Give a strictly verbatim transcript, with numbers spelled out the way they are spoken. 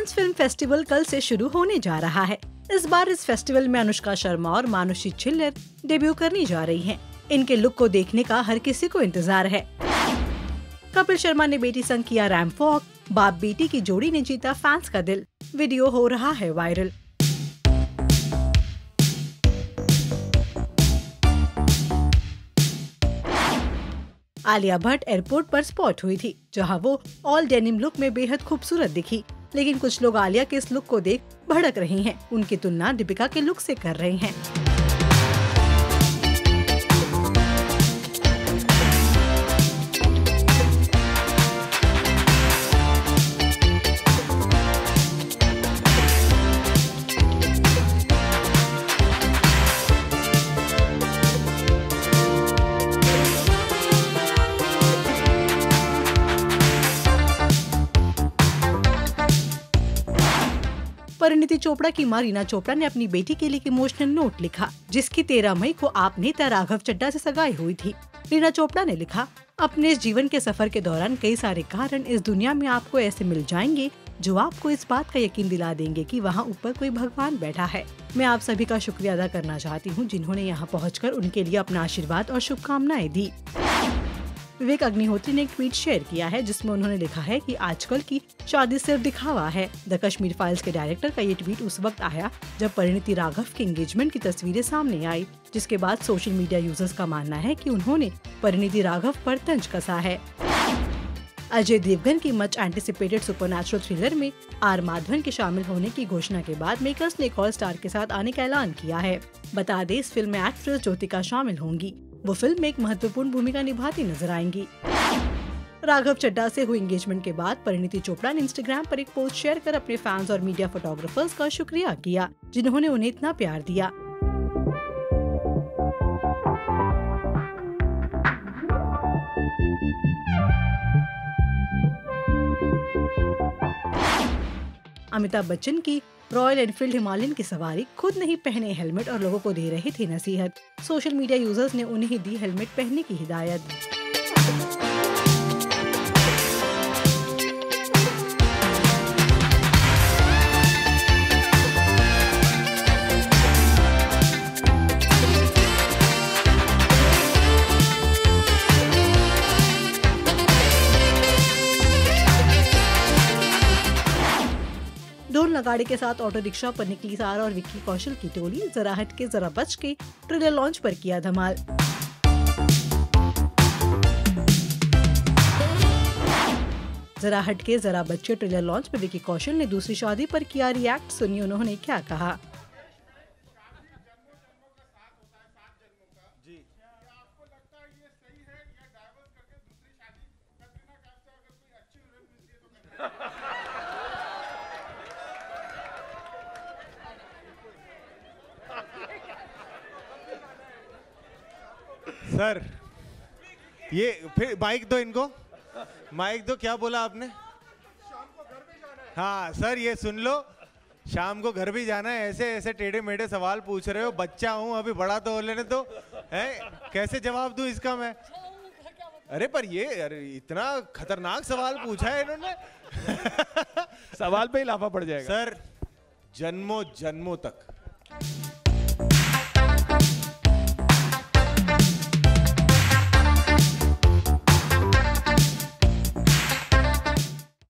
Cannes film festival कल से शुरू होने जा रहा है। इस बार इस फेस्टिवल में अनुष्का शर्मा और मानुषी छिल्लर डेब्यू करने जा रही हैं। इनके लुक को देखने का हर किसी को इंतजार है। कपिल शर्मा ने बेटी संग किया रैंप वॉक। बाप बेटी की जोड़ी ने जीता फैंस का दिल। वीडियो हो रहा है वायरल। आलिया भट्ट एयरपोर्ट पर स्पॉट हुई थी, जहां वो ऑल डेनिम लुक में बेहद खूबसूरत दिखी। लेकिन कुछ लोग आलिया के इस लुक को देख भड़क रहे हैं। उनकी तुलना दीपिका के लुक से कर रहे हैं। परिणीति चोपड़ा की मां रीना चोपड़ा ने अपनी बेटी के लिए एक इमोशनल नोट लिखा, जिसकी तेरह मई को आप नेता राघव चड्ढा से सगाई हुई थी। रीना चोपड़ा ने लिखा, अपने इस जीवन के सफर के दौरान कई सारे कारण इस दुनिया में आपको ऐसे मिल जाएंगे जो आपको इस बात का यकीन दिला देंगे कि वहाँ ऊपर कोई भगवान बैठा है। मैं आप सभी का शुक्रिया अदा करना चाहती हूँ, जिन्होंने यहाँ पहुँचकर उनके लिए अपना आशीर्वाद और शुभकामनाएं दी। विवेक अग्निहोत्री ने एक ट्वीट शेयर किया है, जिसमें उन्होंने लिखा है कि आजकल की शादी सिर्फ दिखावा है। द कश्मीर फाइल्स के डायरेक्टर का ये ट्वीट उस वक्त आया जब परिणीति राघव की एंगेजमेंट की तस्वीरें सामने आई, जिसके बाद सोशल मीडिया यूजर्स का मानना है कि उन्होंने परिणीति राघव पर तंज कसा है। अजय देवगन की मच एंटिसिपेटेड सुपरनैचुरल थ्रिलर में आर माधवन के शामिल होने की घोषणा के बाद मेकर्स ने एक और स्टार के साथ आने का ऐलान किया है। बता दें, इस फिल्म में एक्ट्रेस ज्योतिका शामिल होंगी। वो फिल्म में एक महत्वपूर्ण भूमिका निभाती नजर आएंगी। राघव चड्ढा से हुई एंगेजमेंट के बाद परिणीति चोपड़ा ने इंस्टाग्राम पर एक पोस्ट शेयर कर अपने फैंस और मीडिया फोटोग्राफर्स का शुक्रिया किया, जिन्होंने उन्हें इतना प्यार दिया। अमिताभ बच्चन की रॉयल एनफील्ड हिमालयन की सवारी, खुद नहीं पहने हेलमेट और लोगों को दे रहे थे नसीहत। सोशल मीडिया यूजर्स ने उन्हें ही दी हेलमेट पहनने की हिदायत। ढोल नगाड़े के साथ ऑटो रिक्शा पर निकली सारा और विक्की कौशल की टोली। जरा हट के जरा बच के ट्रेलर लॉन्च पर किया धमाल। जरा हट के जरा बच के ट्रेलर लॉन्च पर विक्की कौशल ने दूसरी शादी पर किया रिएक्ट। सुनिए उन्होंने क्या कहा। सर, ये फिर माइक दो इनको, माइक दो। क्या बोला आपने? शाम को घर भी जाना है। हाँ सर, ये सुन लो, शाम को घर भी जाना है। ऐसे ऐसे टेढ़े मेढ़े सवाल पूछ रहे हो। बच्चा हूँ अभी, बड़ा तो हो लेने दो। है कैसे जवाब दूं इसका मैं? अरे पर ये अरे इतना खतरनाक सवाल पूछा है इन्होंने। सवाल पे ही लाफा पड़ जाएगा सर। जन्मों जन्मों तक